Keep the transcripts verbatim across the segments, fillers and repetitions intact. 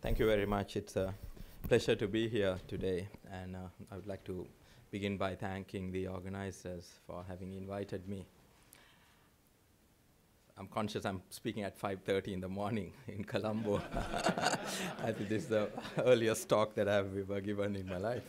Thank you very much. It's a pleasure to be here today, and uh, I would like to begin by thanking the organizers for having invited me. I'm conscious I'm speaking at five thirty in the morning in Colombo. I think this is the earliest talk that I've ever given in my life.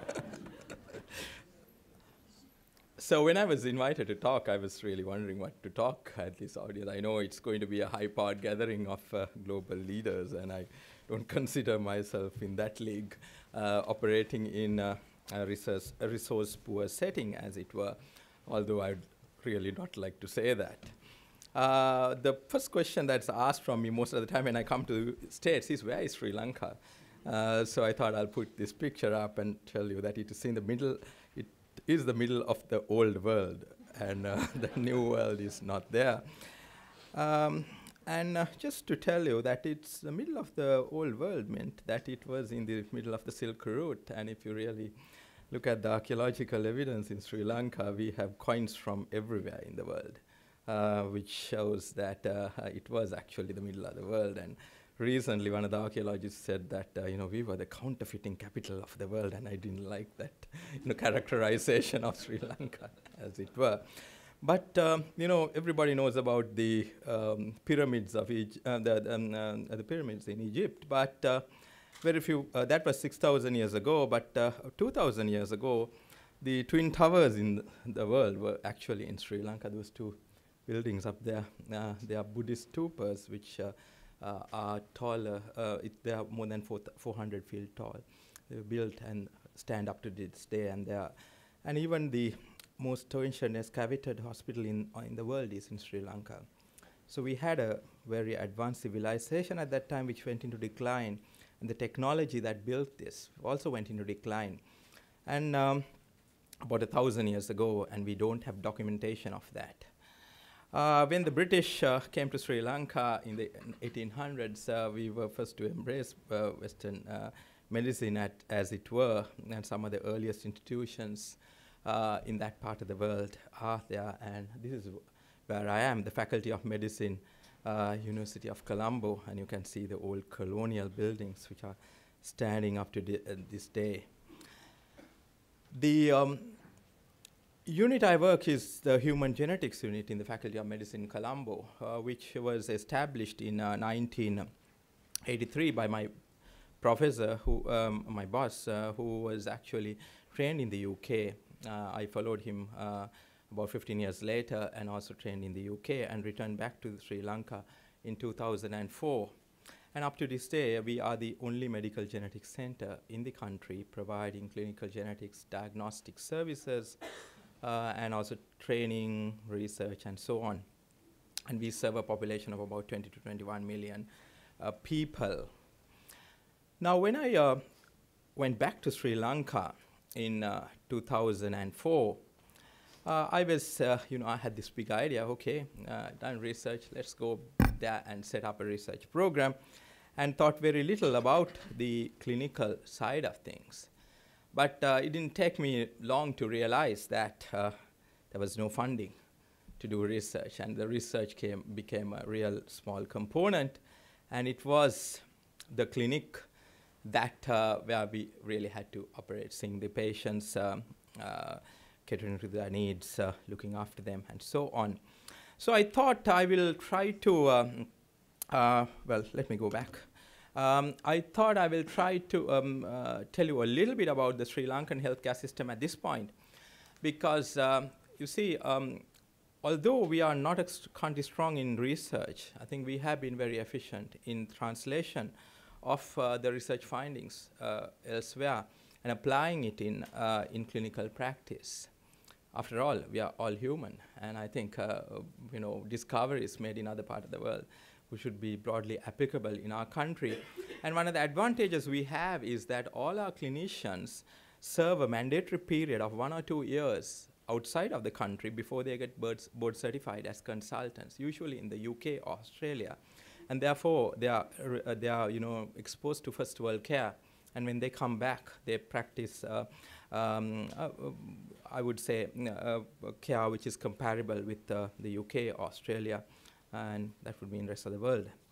So when I was invited to talk, I was really wondering what to talk at this audience. I know it's going to be a high-powered gathering of uh, global leaders, and I don't consider myself in that league, uh, operating in uh, a, resource, a resource-poor setting, as it were, although I'd really not like to say that. Uh, the first question that's asked from me most of the time when I come to the States is, where is Sri Lanka? Uh, so I thought I'll put this picture up and tell you that it is in the middle, it is the middle of the old world, and uh, the new world is not there. Um, and uh, just to tell you that it's the middle of the old world meant that it was in the middle of the Silk Route, and if you really look at the archaeological evidence in Sri Lanka, we have coins from everywhere in the world, uh, which shows that uh, it was actually the middle of the world. And recently, one of the archaeologists said that uh, you know we were the counterfeiting capital of the world, and I didn't like that you know characterization of Sri Lanka, as it were. But um, you know everybody knows about the um, pyramids of Egypt, uh, the, um, uh, the pyramids in Egypt, but uh, very few. Uh, that was six thousand years ago, but uh, two thousand years ago, the twin towers in th the world were actually in Sri Lanka. Those two buildings up there, uh, they are Buddhist stupas, which uh, uh, are taller. Uh, it, they are more than four hundred feet tall. They were built and stand up to this day, and they are, and even the most ancient excavated hospital in uh, in the world is in Sri Lanka. So we had a very advanced civilization at that time, which went into decline, and the technology that built this also went into decline. And um, about a thousand years ago, and we don't have documentation of that. Uh, when the British uh, came to Sri Lanka in the eighteen hundreds, uh, we were first to embrace uh, Western uh, medicine, at, as it were, and some of the earliest institutions uh, in that part of the world are there. And this is where I am, the Faculty of Medicine, uh, University of Colombo, and you can see the old colonial buildings which are standing up to uh, this day. The um, unit I work is the Human Genetics Unit in the Faculty of Medicine, Colombo, uh, which was established in uh, nineteen eighty-three by my professor, who um, my boss, uh, who was actually trained in the U K. Uh, I followed him uh, about fifteen years later, and also trained in the U K, and returned back to Sri Lanka in two thousand four. And up to this day, we are the only medical genetics center in the country providing clinical genetics diagnostic services, Uh, and also training, research, and so on. And we serve a population of about twenty to twenty-one million uh, people. Now, when I uh, went back to Sri Lanka in uh, two thousand four, uh, I was, uh, you know, I had this big idea, okay, uh, done research, let's go there and set up a research program, and thought very little about the clinical side of things. But uh, it didn't take me long to realize that uh, there was no funding to do research, and the research came, became a real small component, and it was the clinic that uh, where we really had to operate, seeing the patients, um, uh, catering to their needs, uh, looking after them, and so on. So I thought I will try to, um, uh, well, let me go back. Um, I thought I will try to um, uh, tell you a little bit about the Sri Lankan healthcare system at this point, because um, you see, um, although we are not a country strong in research, I think we have been very efficient in translation of uh, the research findings uh, elsewhere and applying it in, uh, in clinical practice. After all, we are all human, and I think uh, you know, discoveries made in other parts of the world which should be broadly applicable in our country. And one of the advantages we have is that all our clinicians serve a mandatory period of one or two years outside of the country before they get board, board certified as consultants, usually in the U K or Australia. And therefore, they are, uh, they are you know, exposed to first world care. And when they come back, they practice, uh, um, uh, uh, I would say, uh, care which is comparable with uh, the U K or Australia, and that would mean the rest of the world.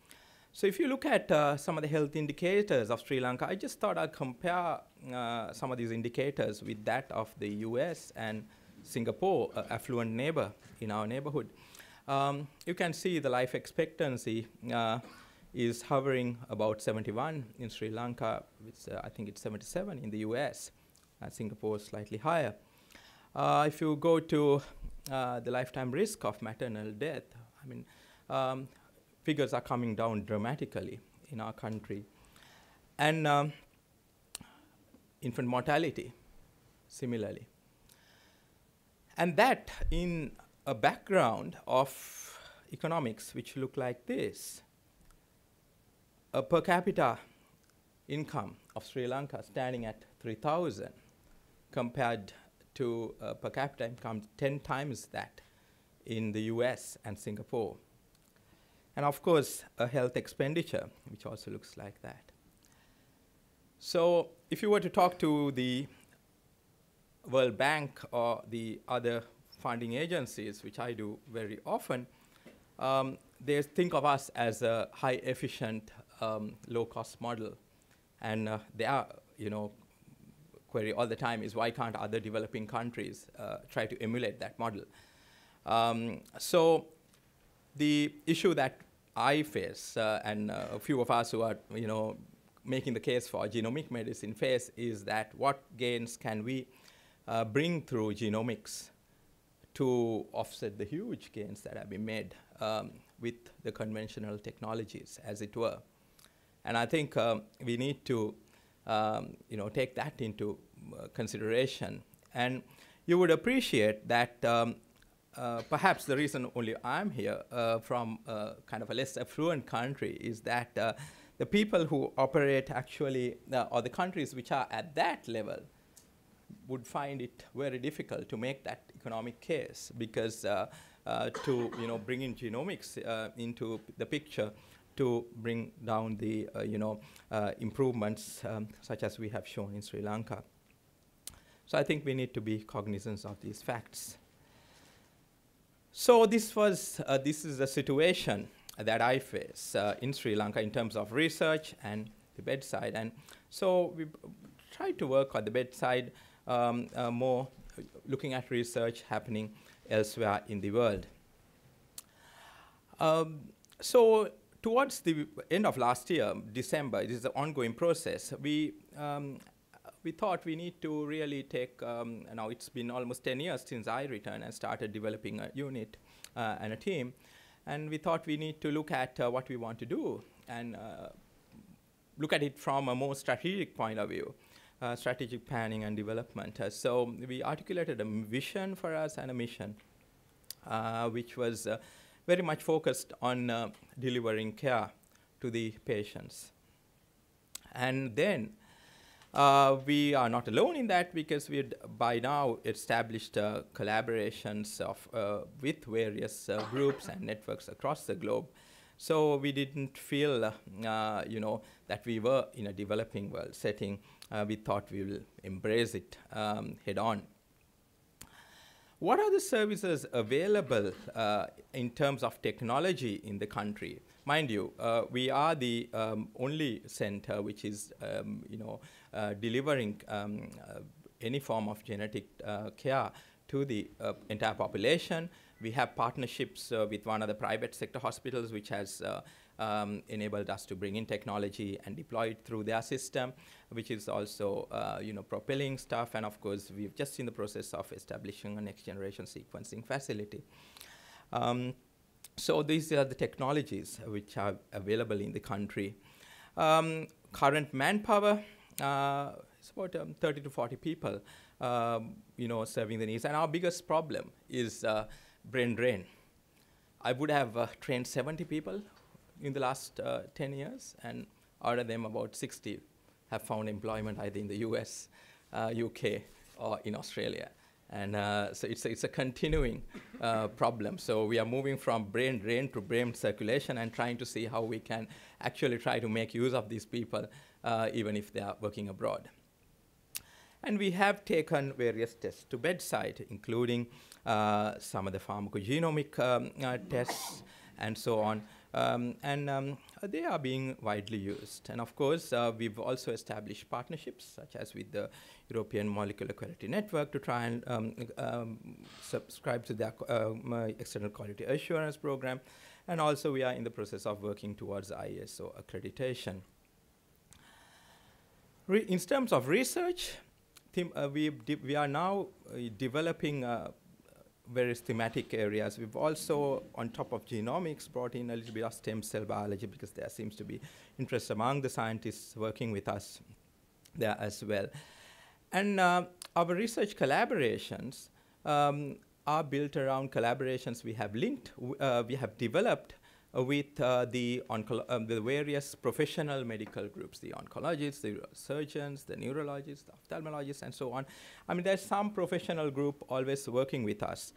So if you look at uh, some of the health indicators of Sri Lanka, I just thought I'd compare uh, some of these indicators with that of the U S and Singapore, uh, affluent neighbor in our neighborhood. Um, you can see the life expectancy uh, is hovering about seventy-one in Sri Lanka, which uh, I think it's seventy-seven in the U S, uh, Singapore is slightly higher. Uh, if you go to uh, the lifetime risk of maternal death, I mean, um, figures are coming down dramatically in our country. And um, infant mortality, similarly. And that in a background of economics which look like this. A per capita income of Sri Lanka standing at three thousand compared to uh, per capita income ten times that in the U S and Singapore. And of course, a health expenditure, which also looks like that. So if you were to talk to the World Bank or the other funding agencies, which I do very often, um, they think of us as a high efficient, um, low cost model. And uh, they are, you know, query all the time is why can't other developing countries uh, try to emulate that model? Um, so the issue that I face, uh, and uh, a few of us who are, you know, making the case for genomic medicine face, is that what gains can we uh, bring through genomics to offset the huge gains that have been made um, with the conventional technologies, as it were. And I think um, we need to um, you know, take that into uh, consideration. And you would appreciate that um, uh, perhaps the reason only I'm here uh, from uh, kind of a less affluent country is that uh, the people who operate actually, uh, or the countries which are at that level, would find it very difficult to make that economic case, because uh, uh, to you know bring in genomics uh, into the picture to bring down the uh, you know uh, improvements um, such as we have shown in Sri Lanka. So I think we need to be cognizant of these facts. So this was uh, this is the situation that I face uh, in Sri Lanka in terms of research and the bedside. And so we tried to work on the bedside um, uh, more, uh, looking at research happening elsewhere in the world. Um, so towards the end of last year, December, it is an ongoing process, we, um, we thought we need to really take, um, now it's been almost ten years since I returned and started developing a unit uh, and a team. And we thought we need to look at uh, what we want to do and uh, look at it from a more strategic point of view, uh, strategic planning and development. Uh, so we articulated a vision for us and a mission, uh, which was uh, very much focused on uh, delivering care to the patients. And then uh, we are not alone in that, because we had by now established uh, collaborations of, uh, with various uh, groups and networks across the globe. So we didn't feel, uh, uh, you know, that we were in a developing world setting. Uh, we thought we will embrace it um, head on. What are the services available uh, in terms of technology in the country? Mind you, uh, we are the um, only center which is, um, you know, uh, delivering um, uh, any form of genetic uh, care to the uh, entire population. We have partnerships uh, with one of the private sector hospitals, which has uh, um, enabled us to bring in technology and deploy it through their system, which is also uh, you know, propelling stuff. And of course, we've just in the process of establishing a next generation sequencing facility. Um, so these are the technologies which are available in the country. Um, current manpower, uh, it's about um, thirty to forty people, um, you know, serving the needs. And our biggest problem is uh, brain drain. I would have uh, trained seventy people in the last uh, ten years, and out of them about sixty have found employment either in the U S, uh, U K, or in Australia. And uh, so it's a, it's a continuing uh, problem. So we are moving from brain drain to brain circulation and trying to see how we can actually try to make use of these people, uh, even if they are working abroad. And we have taken various tests to bedside, including uh, some of the pharmacogenomic um, uh, tests and so on, Um, and um, they are being widely used. And of course, uh, we've also established partnerships, such as with the European Molecular Quality Network, to try and um, um, subscribe to their um, uh, external quality assurance program. And also, we are in the process of working towards I S O accreditation. Re in terms of research, uh, we, we are now uh, developing uh, various thematic areas. We've also, on top of genomics, brought in a little bit of stem cell biology, because there seems to be interest among the scientists working with us there as well. And uh, our research collaborations um, are built around collaborations we have linked, uh, we have developed uh, with uh, the, um, the various professional medical groups, the oncologists, the surgeons, the neurologists, the ophthalmologists, and so on. I mean, there's some professional group always working with us.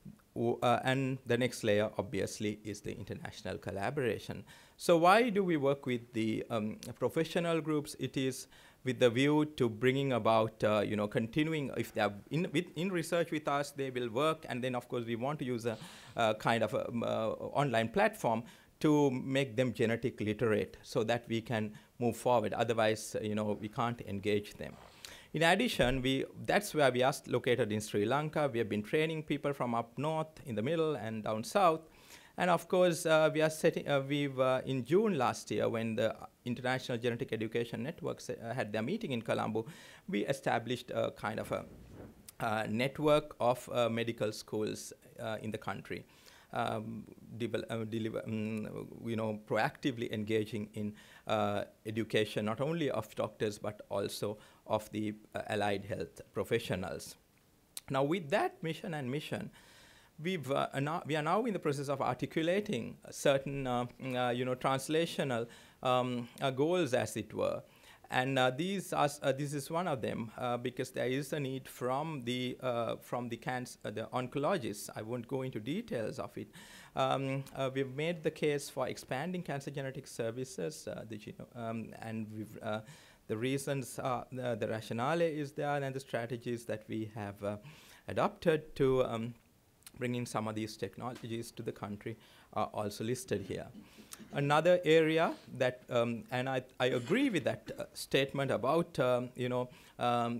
Uh, and the next layer, obviously, is the international collaboration. So why do we work with the um, professional groups? It is with the view to bringing about, uh, you know, continuing, if they are in, with, in research with us, they will work. And then, of course, we want to use a, a kind of a, um, uh, online platform to make them genetic literate so that we can move forward. Otherwise, uh, you know, we can't engage them. In addition, we, that's where we are located in Sri Lanka. We have been training people from up north, in the middle, and down south. And of course, uh, we are setting, uh, we've, uh, in June last year, when the International Genetic Education Networks uh, had their meeting in Colombo, we established a kind of a uh, network of uh, medical schools uh, in the country. Um, uh, deliver, um, you know, proactively engaging in uh, education, not only of doctors, but also of the uh, allied health professionals. Now, with that mission and mission, we've, uh, we are now in the process of articulating certain, uh, uh, you know, translational um, uh, goals, as it were. And uh, these are, uh, this is one of them, uh, because there is a need from the, uh, from the, cancer, uh, the oncologists. I won't go into details of it. Um, uh, we've made the case for expanding cancer genetic services, uh, the um, and we've, uh, the reasons, uh, the, the rationale is there, and the strategies that we have uh, adopted to um, bring in some of these technologies to the country are also listed here. Another area that, um, and I, I agree with that uh, statement about, um, you know, um,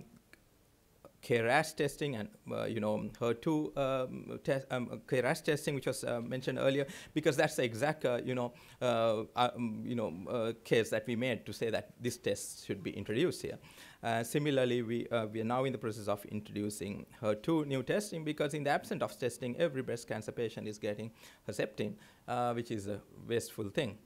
K R A S testing and, uh, you know, H E R two um, um, K R A S testing, which was uh, mentioned earlier, because that's the exact, uh, you know, uh, um, you know, uh, case that we made to say that this test should be introduced here. Uh, similarly, we, uh, we are now in the process of introducing H E R two new testing, because in the absence of testing, every breast cancer patient is getting Herceptin, uh, which is a wasteful thing.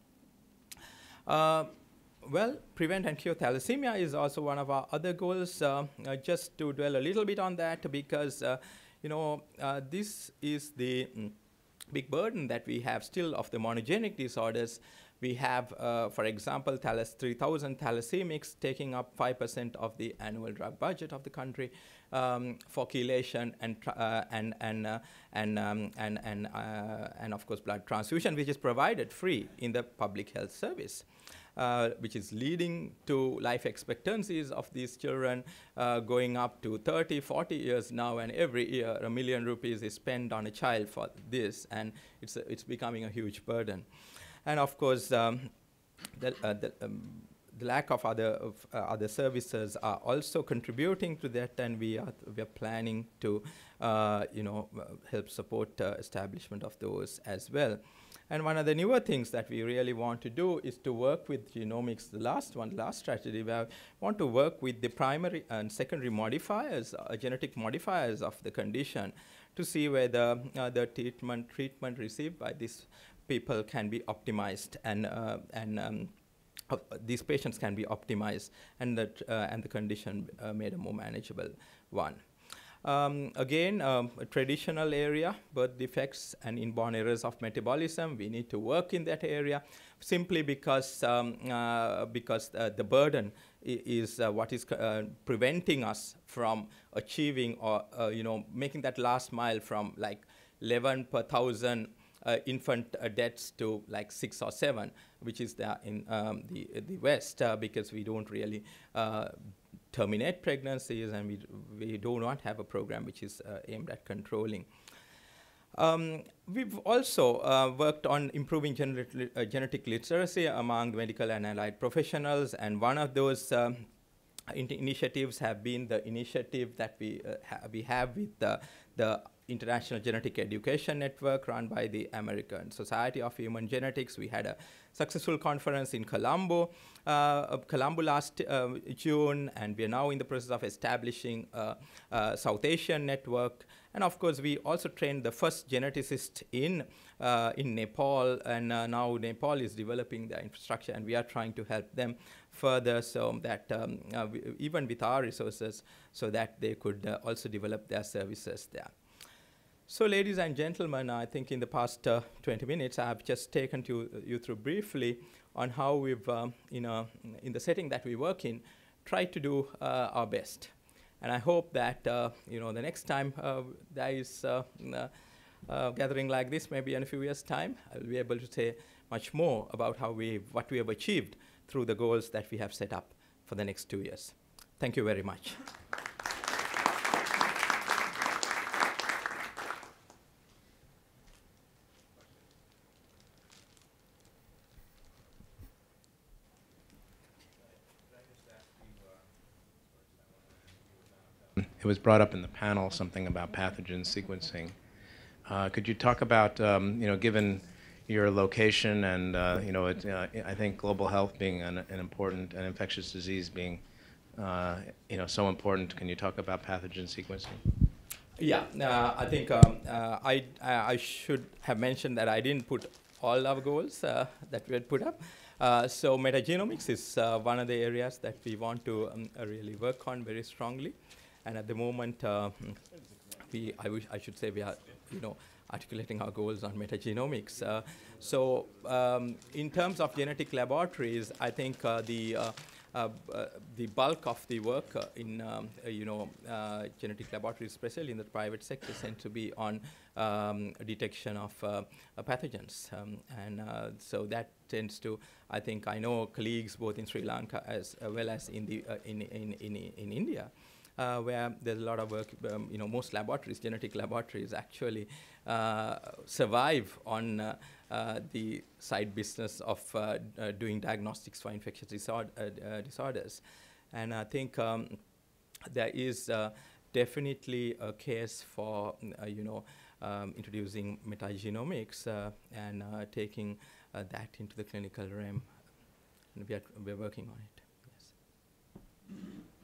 Uh, well, prevent and cure thalassemia is also one of our other goals. Uh, uh, just to dwell a little bit on that, because, uh, you know, uh, this is the mm, big burden that we have still of the monogenic disorders. We have, uh, for example, three thousand thalassemics taking up five percent of the annual drug budget of the country um, for chelation and uh, and and uh, and um, and and, uh, and of course blood transfusion, which is provided free in the public health service. Uh, which is leading to life expectancies of these children uh, going up to thirty, forty years now, and every year a million rupees is spent on a child for this, and it's, a, it's becoming a huge burden. And of course, um, the, uh, the, um, the lack of other, of, uh, other services are also contributing to that, and we are, we are planning to uh, you know, uh, help support uh, establishment of those as well. And one of the newer things that we really want to do is to work with genomics, the last one, last strategy, where we want to work with the primary and secondary modifiers, uh, genetic modifiers of the condition, to see whether uh, the treatment, treatment received by these people can be optimized, and, uh, and um, uh, these patients can be optimized, and, that, uh, and the condition uh, made a more manageable one. Um, again, um, a traditional area, birth defects and inborn errors of metabolism. We need to work in that area, simply because um, uh, because uh, the burden is uh, what is uh, preventing us from achieving, or uh, you know, making that last mile from like eleven per thousand uh, infant uh, deaths to like six or seven, which is there in um, the the West, uh, because we don't really Uh, terminate pregnancies, and we, we do not have a program which is uh, aimed at controlling. Um, we've also uh, worked on improving genetic, li uh, genetic literacy among medical and allied professionals, and one of those um, in initiatives have been the initiative that we, uh, ha we have with the, the International Genetic Education Network run by the American Society of Human Genetics. We had a successful conference in Colombo, uh, Colombo last uh, June, and we are now in the process of establishing a, a South Asian network. And of course, we also trained the first geneticist in, uh, in Nepal, and uh, now Nepal is developing the infrastructure, and we are trying to help them further so that um, uh, we, even with our resources, so that they could uh, also develop their services there. So ladies and gentlemen, I think in the past uh, twenty minutes, I have just taken to, uh, you through briefly on how we've, um, you know, in the setting that we work in, tried to do uh, our best. And I hope that, uh, you know, the next time uh, there is uh, uh, uh, gathering like this, maybe in a few years' time, I'll be able to say much more about how we, what we have achieved through the goals that we have set up for the next two years. Thank you very much. It was brought up in the panel, something about pathogen sequencing. Uh, could you talk about, um, you know, given your location and, uh, you know, it, uh, I think global health being an, an important, and infectious disease being, uh, you know, so important, can you talk about pathogen sequencing? Yeah, uh, I think um, uh, I, I should have mentioned that I didn't put all our goals uh, that we had put up. Uh, so metagenomics is uh, one of the areas that we want to um, uh, really work on very strongly. And at the moment, uh, we, I, wish I should say we are, you know, articulating our goals on metagenomics. Uh, so um, in terms of genetic laboratories, I think uh, the, uh, uh, uh, the bulk of the work uh, in, um, uh, you know, uh, genetic laboratories, especially in the private sector, tend to be on um, detection of uh, uh, pathogens. Um, and uh, so that tends to, I think I know colleagues both in Sri Lanka as uh, well as in, the, uh, in, in, in, in India, Uh, where there's a lot of work, um, you know, most laboratories, genetic laboratories actually uh, survive on uh, uh, the side business of uh, uh, doing diagnostics for infectious disorder, uh, uh, disorders. And I think um, there is uh, definitely a case for, uh, you know, um, introducing metagenomics uh, and uh, taking uh, that into the clinical realm. And we are, we're working on it. Yes.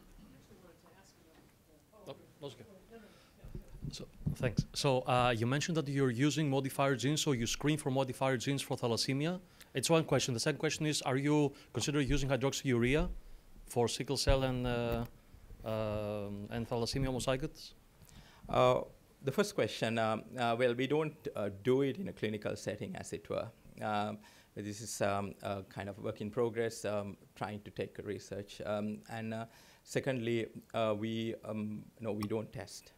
So, thanks. So uh, you mentioned that you're using modifier genes, so you screen for modifier genes for thalassemia. It's one question. The second question is, are you considering using hydroxyurea for sickle cell and, uh, um, and thalassemia homozygotes? Uh, the first question, um, uh, well, we don't uh, do it in a clinical setting, as it were. Um, this is um, a kind of work in progress, um, trying to take research. Um, and uh, secondly, uh, we, um, no, we don't test.